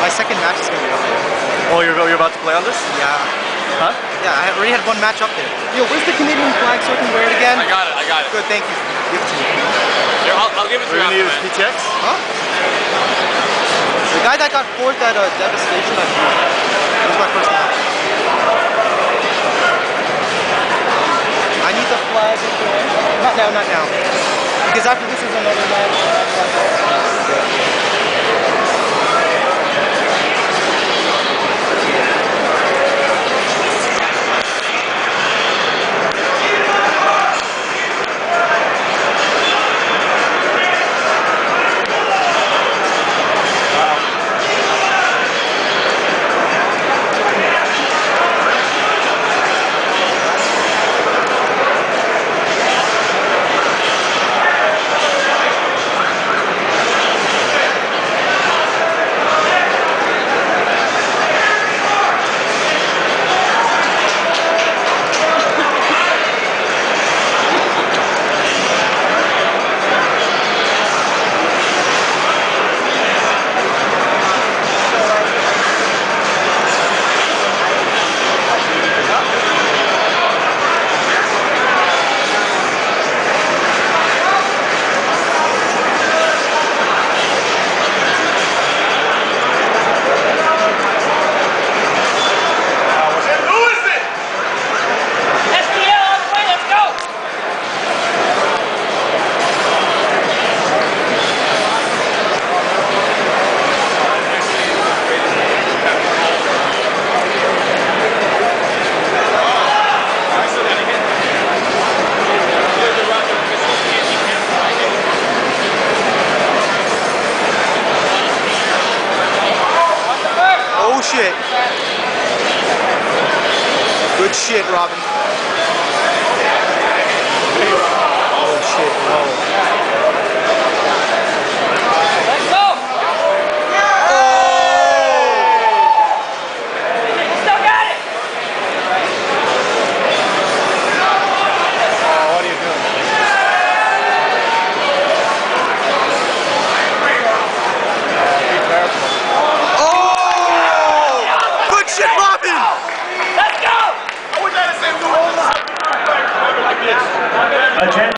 My second match is going to be up there. Oh, you're about to play on this? Yeah. Huh? Yeah, I already had one match up there. Yo, where's the Canadian flag so I can wear it again? I got it. Good, thank you. Give it to me. Here, I'll give it to We're you. gonna use PTX? Huh? The guy that got fourth at Devastation, I beat. It was my first match. I need the flag again. Not now. Because after this is another match. Oh shit. Good shit, Robin. Oh shit, Let's go! Still got it! Oh, what are you doing? Be careful. Oh! Good shit, Robin! Let's go! I wish I had the same move. Attention.